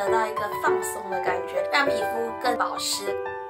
得到一个放松的感觉，让皮肤更保湿，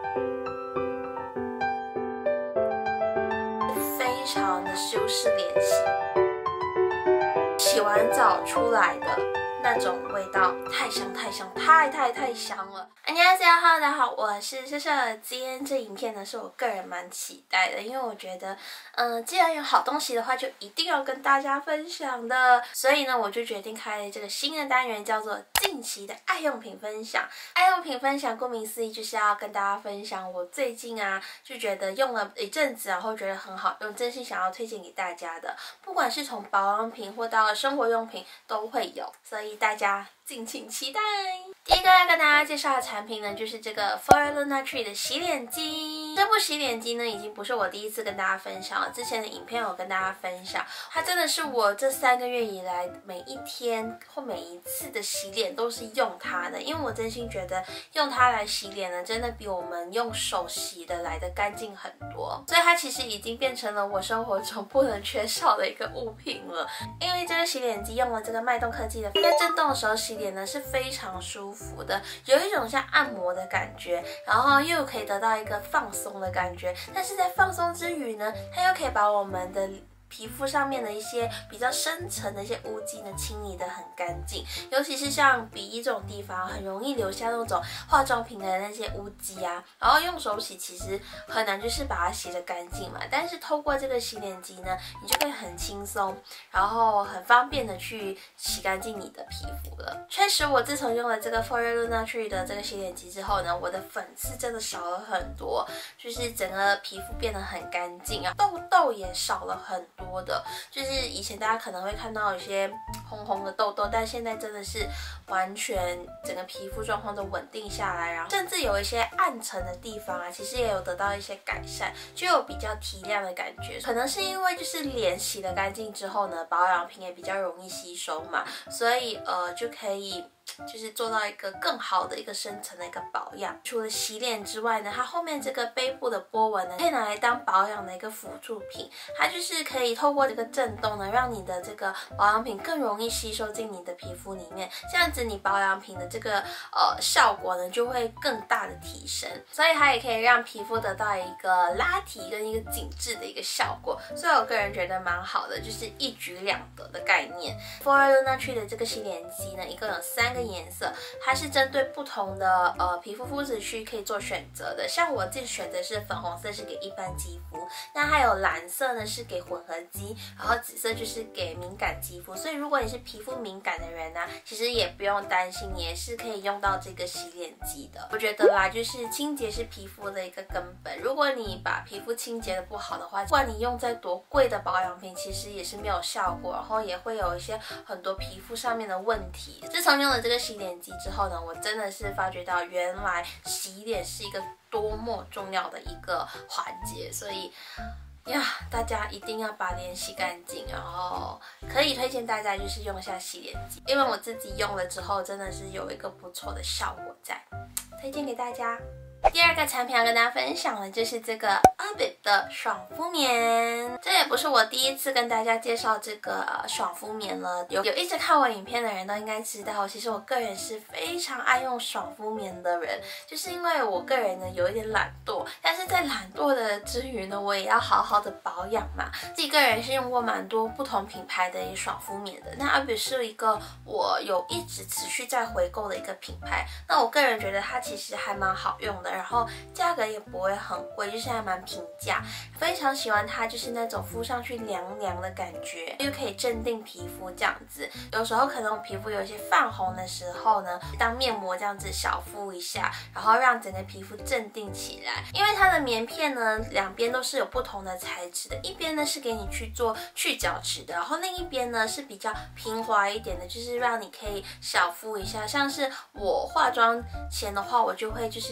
非常的修饰脸型。洗完澡出来的那种味道太香太香，太香了。Hello， 大家好，我是秀秀。今天这影片呢是我个人蛮期待的，因为我觉得既然有好东西的话，就一定要跟大家分享的，所以呢我就决定开了这个新的单元，叫做近期的爱用品分享。爱用品分享顾名思义就是要跟大家分享我最近就觉得用了一阵子，然后觉得很好用，真心想要推荐给大家的，不管是从保养品或到生活用品都会有，所以大家敬请期待。第一个要跟大家介绍的产品呢，就是这个 Forluna Tree 的洗脸机。这部洗脸机呢，已经不是我第一次跟大家分享了，之前的影片有跟大家分享，它真的是我这3个月以来每一天或每一次的洗脸都是用它的，因为我真心觉得用它来洗脸呢，真的比我们用手洗的来的干净很多，所以它其实已经变成了我生活中不能缺少的一个物品了。因为这个洗脸机用了这个脉动科技的，在震动的时候洗脸呢是非常舒服的，有一种像按摩的感觉，然后又可以得到一个放松的感觉，但是在放松之余呢，它又可以把我们的皮肤上面的一些比较深层的一些污迹呢清理得很干净，尤其是像鼻翼这种地方很容易留下那种化妆品的那些污迹然后用手洗其实很难就是把它洗得干净嘛，但是透过这个洗脸机呢，你就可以很轻松，然后很方便的去洗干净你的皮肤了。确实我自从用了这个 Forluna Tree 的这个洗脸机之后呢，我的粉刺真的少了很多，就是整个皮肤变得很干净痘痘也少了很多的，就是以前大家可能会看到有些红红的痘痘，但现在真的是完全整个皮肤状况都稳定下来，然后甚至有一些暗沉的地方其实也有得到一些改善，就有比较提亮的感觉。可能是因为就是脸洗得干净之后呢，保养品也比较容易吸收嘛，所以就可以就是做到一个更好的一个深层的一个保养。除了洗脸之外呢，它后面这个背部的波纹呢，可以拿来当保养的一个辅助品，它就是可以透过这个震动呢，让你的这个保养品更容易吸收进你的皮肤里面，这样子你保养品的这个效果呢就会更大的提升，所以它也可以让皮肤得到一个拉提跟一个紧致的一个效果，所以我个人觉得蛮好的，就是一举两得的概念。Forluna Tree 的这个洗脸机呢，一共有3个颜色，它是针对不同的皮肤肤质区可以做选择的，像我自己选择是粉红色是给一般肌肤，那还有蓝色呢是给混合肌，然后紫色就是给敏感肌肤，所以如果你是皮肤敏感的人其实也不用担心，你也是可以用到这个洗脸机的。我觉得啦，就是清洁是皮肤的一个根本，如果你把皮肤清洁的不好的话，不管你用再多贵的保养品，其实也是没有效果，然后也会有一些很多皮肤上面的问题。自从用了这个洗脸机之后呢，我真的是发觉到原来洗脸是一个多么重要的一个环节，所以大家一定要把脸洗干净，然后可以推荐大家就是用一下洗脸机，因为我自己用了之后真的是有一个不错的效果在，推荐给大家。第二个产品要跟大家分享的就是这个 Urbit 的爽肤棉，这也不是我第一次跟大家介绍这个爽肤棉了，有一直看我影片的人都应该知道，其实我个人是非常爱用爽肤棉的人，就是因为我个人呢有一点懒惰，但是在懒惰的之余呢，我也要好好的保养嘛。自己个人是用过蛮多不同品牌的一爽肤棉的，那 Urbit 是一个我有一直持续在回购的一个品牌，那我个人觉得它其实还蛮好用的，然后价格也不会很贵，就是还蛮平价，非常喜欢它，就是那种敷上去凉凉的感觉，又可以镇定皮肤这样子。有时候可能我皮肤有一些泛红的时候呢，当面膜这样子小敷一下，然后让整个皮肤镇定起来。因为它的棉片呢，两边都是有不同的材质的，一边呢是给你去做去角质的，然后另一边呢是比较平滑一点的，就是让你可以小敷一下。像是我化妆前的话，我就会就是用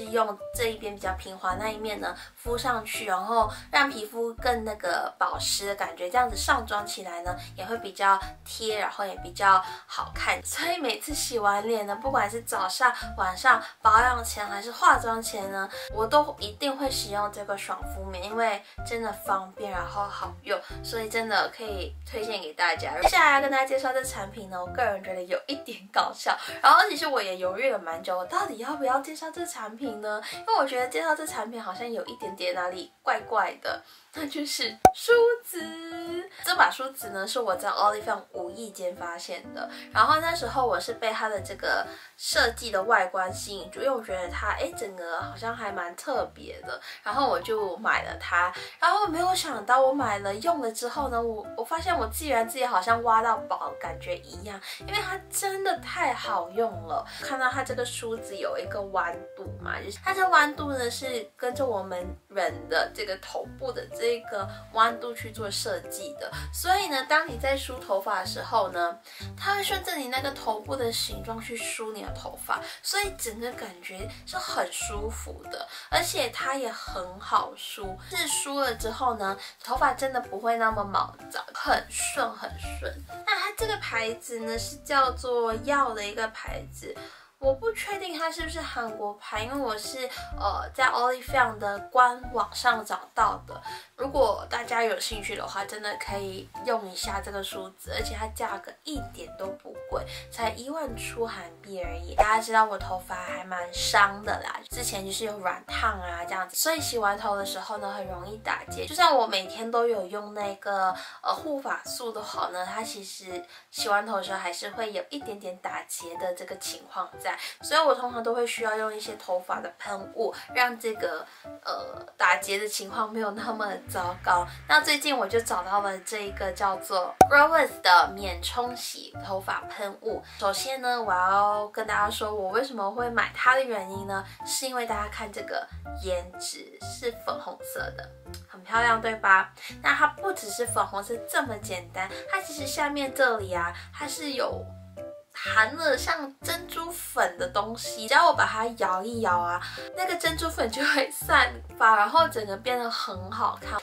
这一边比较平滑那一面呢敷上去，然后让皮肤更那个保湿的感觉，这样子上妆起来呢也会比较贴，然后也比较好看。所以每次洗完脸呢，不管是早上、晚上保养前还是化妆前呢，我都一定会使用这个爽肤棉，因为真的方便，然后好用，所以真的可以推荐给大家。接下来要跟大家介绍这产品呢，我个人觉得有一点搞笑，然后其实我也犹豫了蛮久，我到底要不要介绍这产品呢？因为我觉得介绍这产品好像有一点点哪里怪怪的。那就是梳子，这把梳子呢是我在 Olivia 无意间发现的，然后那时候我是被它的这个设计的外观吸引住，因为我觉得它整个好像还蛮特别的，然后我就买了它，然后没有想到我买了用了之后呢，我发现我自己好像挖到宝的感觉一样，因为它真的太好用了。看到它这个梳子有一个弯度嘛，就是它这弯度呢是跟着我们人的这个头部的这个弯度去做设计的，所以呢，当你在梳头发的时候呢，它会顺着你那个头部的形状去梳你的头发，所以整个感觉是很舒服的，而且它也很好梳，是梳了之后呢，头发真的不会那么毛躁，很顺。那它这个牌子呢是叫做耀的一个牌子。我不确定它是不是韩国牌，因为我是在 Olivia 的官网上找到的。如果大家有兴趣的话，真的可以用一下这个梳子，而且它价格一点都不贵，才1万出韩币而已。大家知道我头发还蛮伤的啦，之前就是有软烫啊这样子，所以洗完头的时候呢很容易打结。就算我每天都有用那个护发素的话呢，它其实洗完头的时候还是会有一点点打结的这个情况在。所以我通常都会需要用一些头发的喷雾，让这个打结的情况没有那么糟糕。那最近我就找到了这一个叫做 Rose 的免冲洗头发喷雾。首先呢，我要跟大家说我为什么会买它的原因呢，是因为大家看这个颜值是粉红色的，很漂亮对吧？那它不只是粉红色这么简单，它其实下面这里啊，它是有含了像珍珠粉的东西，只要我把它摇一摇啊，那个珍珠粉就会散发，然后整个变得很好看。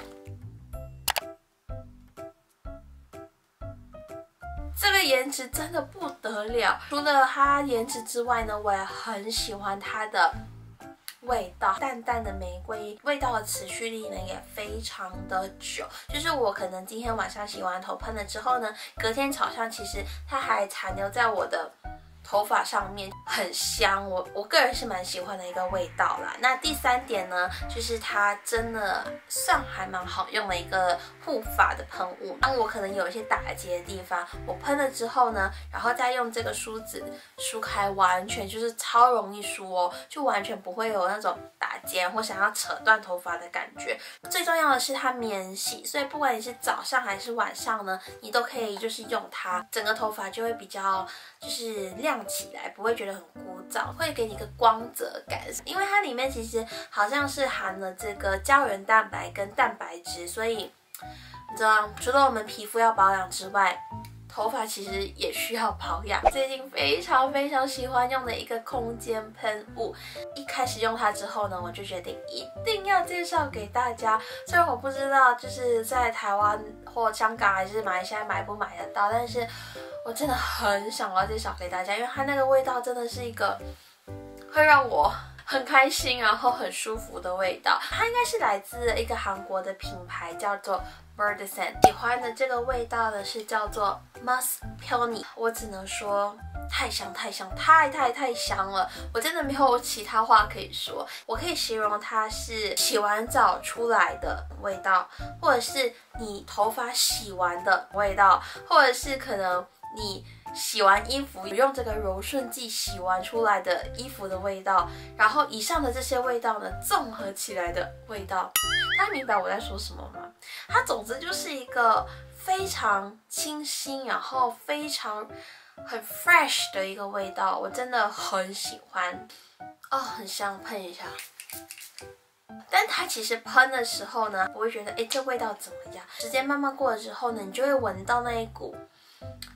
这个颜值真的不得了，除了它颜值之外呢，我也很喜欢它的味道，淡淡的玫瑰味道的持续力呢也非常的久，就是我可能今天晚上洗完头喷了之后呢，隔天早上其实它还残留在我的头发上面，很香，我个人是蛮喜欢的一个味道啦。那第3点呢，就是它真的算还蛮好用的一个护发的喷雾。当我可能有一些打结的地方，我喷了之后呢，然后再用这个梳子梳开，完全就是超容易梳哦，就完全不会有那种打结或想要扯断头发的感觉。最重要的是它免洗，所以不管你是早上还是晚上呢，你都可以就是用它，整个头发就会比较就是亮起来，不会觉得很枯燥，会给你一个光泽感。因为它里面其实好像是含了这个胶原蛋白跟蛋白质，所以你知道，除了我们皮肤要保养之外，头发其实也需要保养。最近非常喜欢用的一个空间喷雾，一开始用它之后呢，我就决定一定要介绍给大家。虽然我不知道就是在台湾或香港还是马来西亚买不买得到，但是我真的很想要介绍给大家，因为它那个味道真的是一个会让我很开心，然后很舒服的味道。它应该是来自一个韩国的品牌，叫做 Birdescent。喜欢的这个味道呢是叫做 Musk Peony。我只能说太香，太香了！我真的没有其他话可以说。我可以形容它是洗完澡出来的味道，或者是你头发洗完的味道，或者是可能你洗完衣服用这个柔顺剂洗完出来的衣服的味道，然后以上的这些味道呢综合起来的味道，大家明白我在说什么吗？它总之就是一个非常清新，然后很 fresh 的一个味道，我真的很喜欢哦，很香，喷一下。但它其实喷的时候呢，我会觉得这味道怎么样？时间慢慢过了之后呢，你就会闻到那一股我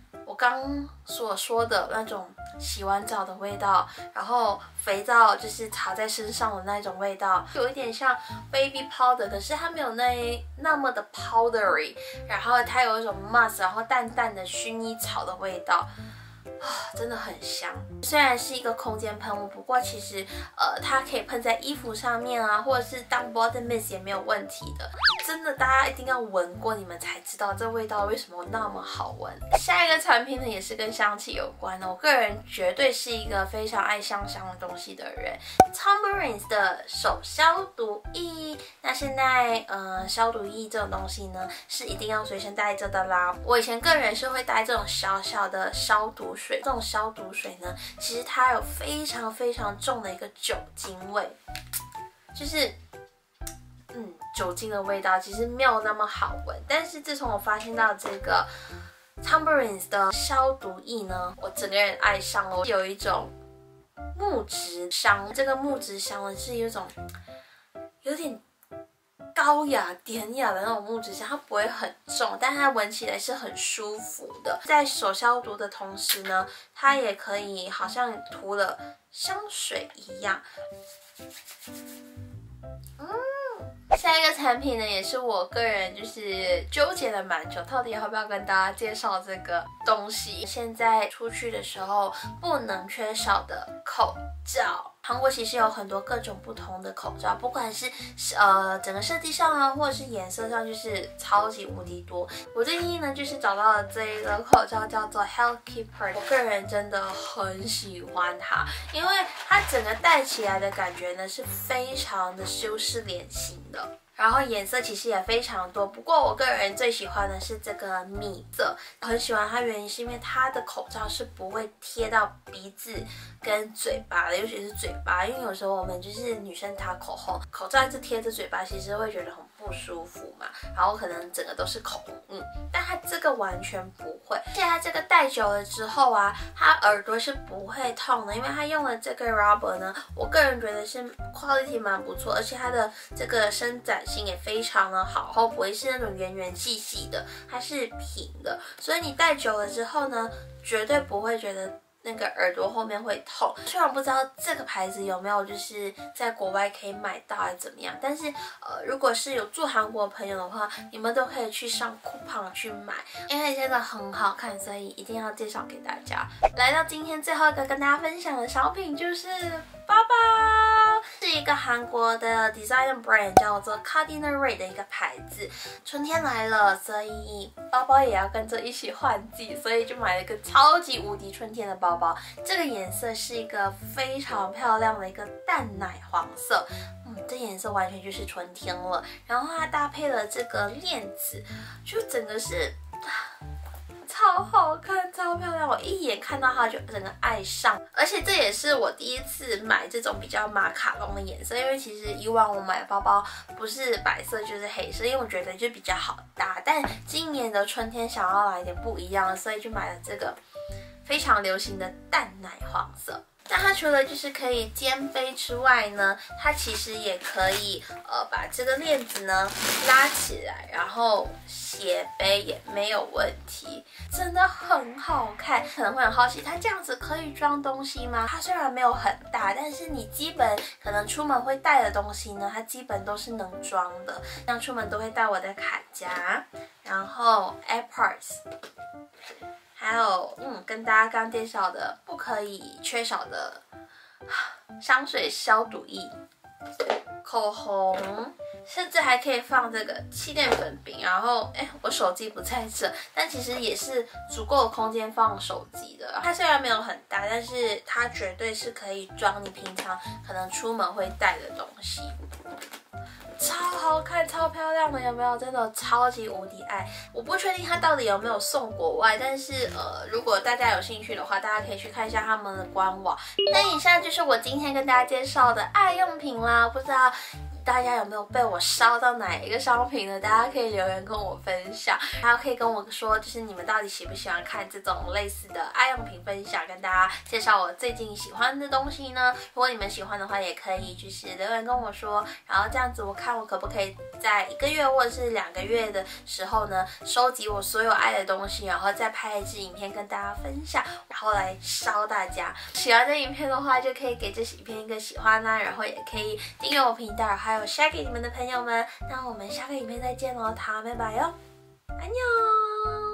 刚所说的那种洗完澡的味道，然后肥皂就是擦在身上的那种味道，有一点像 baby powder， 可是它没有那么的 powdery， 然后它有一种 musk， 然后淡淡的薰衣草的味道。真的很香，虽然是一个空间喷雾，不过其实它可以喷在衣服上面啊，或者是当 body mist 也没有问题的。真的，大家一定要闻过，你们才知道这味道为什么那么好闻。下一个产品呢，也是跟香气有关的。我个人绝对是一个非常爱香的东西的人。Tambourines 的手消毒液，那现在消毒液这种东西呢，是一定要随身带着的啦。我以前个人是会带这种小小的消毒水，这种消毒水呢，其实它有非常重的一个酒精味，就是酒精的味道其实没有那么好闻。但是自从我发现到这个 Tambourines 的消毒液呢，我整个人爱上了。有一种木质香，这个木质香呢是有一种有点高雅典雅的那种木质香，它不会很重，但它闻起来是很舒服的。在手消毒的同时呢，它也可以好像涂了香水一样。下一个产品呢，也是我个人就是纠结了蛮久，到底要不要跟大家介绍这个东西。现在出去的时候不能缺少的口罩。韩国其实有很多各种不同的口罩，不管是整个设计上啊，或者是颜色上，就是超级无敌多。我最近呢就是找到了这一个口罩，叫做 Health Keeper， 我个人真的很喜欢它，因为它整个戴起来的感觉呢是非常的修饰脸型的。然后颜色其实也非常多，不过我个人最喜欢的是这个米色，很喜欢它原因是因为它的口罩是不会贴到鼻子跟嘴巴的，尤其是嘴巴，因为有时候我们就是女生擦口红，口罩一直贴着嘴巴，其实会觉得很不舒服嘛，然后可能整个都是口红，但它这个完全不会，而且它这个戴久了之后啊，它耳朵是不会痛的，因为它用了这个 rubber 呢，我个人觉得是 quality 蛮不错，而且它的这个伸展性也非常的好，然后不会是那种圆圆细细的，它是平的，所以你戴久了之后呢，绝对不会觉得那个耳朵后面会痛。虽然不知道这个牌子有没有就是在国外可以买到还是怎么样，但是如果是有住韩国的朋友的话，你们都可以去上coupon去买，因为真的很好看，所以一定要介绍给大家。来到今天最后一个跟大家分享的商品就是包包，是一个韩国的 design brand 叫做 Cardinal 的一个牌子。春天来了，所以包包也要跟着一起换季，所以就买了一个超级无敌春天的包包。这个颜色是一个非常漂亮的一个淡奶黄色，这颜色完全就是春天了。然后它搭配了这个链子，就整个是超好看，超漂亮，我一眼看到它就整个爱上。而且这也是我第一次买这种比较马卡龙的颜色，因为其实以往我买包包不是白色就是黑色，因为我觉得就比较好搭。但今年的春天想要来点不一样的，所以就买了这个非常流行的淡奶黄色。那它除了就是可以肩背之外呢，它其实也可以把这个链子呢拉起来，然后斜背也没有问题，真的很好看。可能会很好奇，它这样子可以装东西吗？它虽然没有很大，但是你基本可能出门会带的东西呢，它基本都是能装的。像出门都会带我的卡夹，然后 AirPods。还有跟大家刚介绍的不可以缺少的香水消毒液、口红，甚至还可以放这个气垫粉饼。然后我手机不在这，但其实也是足够的空间放手机的。它虽然没有很大，但是它绝对是可以装你平常可能出门会带的东西。超好看，超漂亮的，有没有？真的超级无敌爱！我不确定它到底有没有送国外，但是如果大家有兴趣的话，大家可以去看一下他们的官网。那以上就是我今天跟大家介绍的爱用品啦，不知道大家有没有被我烧到哪一个商品呢？大家可以留言跟我分享，还有可以跟我说，就是你们到底喜不喜欢看这种类似的爱用品分享，跟大家介绍我最近喜欢的东西呢？如果你们喜欢的话，也可以就是留言跟我说，然后这样子我看我可不可以在1个月或者是2个月的时候呢，收集我所有爱的东西，然后再拍一支影片跟大家分享，然后来烧大家。喜欢这影片的话，就可以给这影片一个喜欢啦，然后也可以订阅我频道，还有 share 给你们的朋友们。那我们下个影片再见喽，他们拜拜哟，安妞。